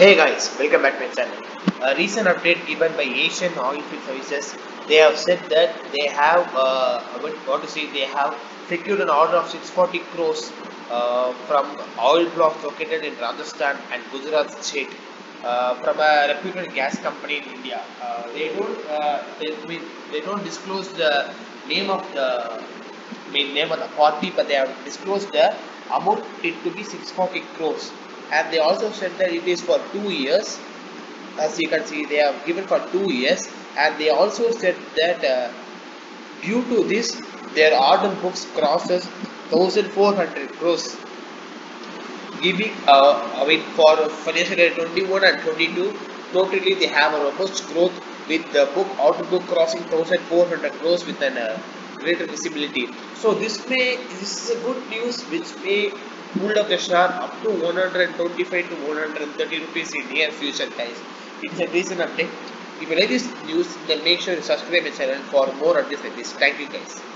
Hey guys, welcome back to my channel. A recent update given by Asian Oilfield Services. They have said that they have they have secured an order of 640 crores from oil blocks located in Rajasthan and Gujarat state from a reputed gas company in India. They don't disclose the name of the name of the party, but they have disclosed the amount it to be 640 crores, and they also said that it is for 2 years. As you can see, they have given for 2 years, and they also said that due to this, their order books crosses 1400 crores, giving for financial year 21 and 22 totally they have a robust growth with the order book crossing 1400 crores with an greater visibility. So this is a good news which may pull up the share up to 125 to 130 rupees in near future, guys. It's a recent update. If you like this news, then make sure you subscribe my channel for more updates like this. Thank you, guys.